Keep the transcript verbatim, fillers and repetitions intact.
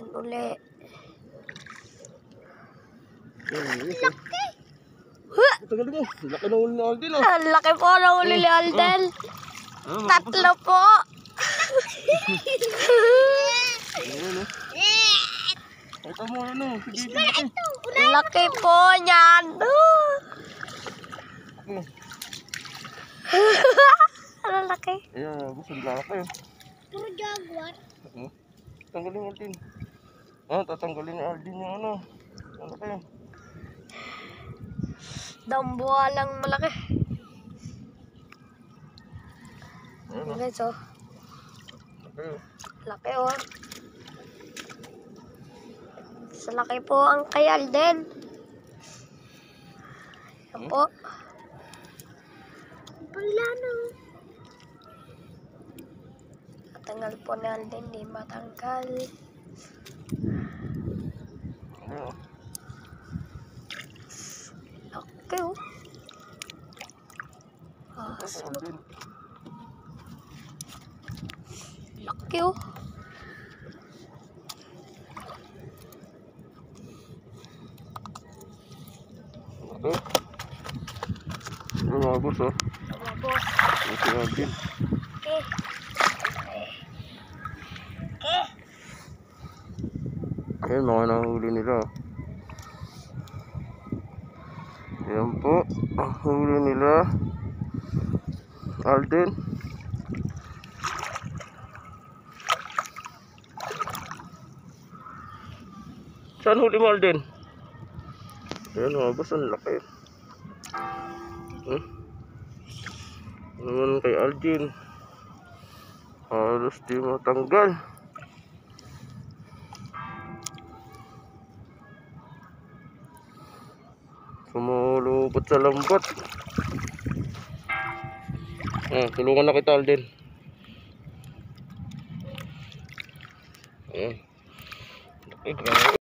Yan uli. Laki! Tagal mo. Laki na uli ni Alden ah. Ang laki po na uli ni Alden. Ah, Tatlo po. Ayan oh. Ito mo ano. Sige, laki. Ang laki po niyan. Oh. Ano laki? Ayan, gusto nila laki. Puro jaguar. Tanggalin ni Alden. Ah, tatanggalin ni Alden yung ano. Ang laki. Dambuha lang malaki. Ayan oh. Guys, oh. Laki oh. Laki, oh. Sa laki po ang kay Alden. Yan po. Panglano. Matanggal po ni Alden, di matanggal. Ayan oh. Laki, oh. Ah, Alden. laki, oh. Laki. Ayan mga boss oh. Mga boss. Ito si Alden. Okay. Okay. Ayan mga nahuli nila. Ayan po. Ang huli nila. Alden. Saan huli mo Alden? Ayan mga boss, ang laki. Hmm? Naman kay Alden. Halos di matanggal. Sumulupot sa lambot. Ah, tulungan na kita Alden. Ah. Eh, grabe.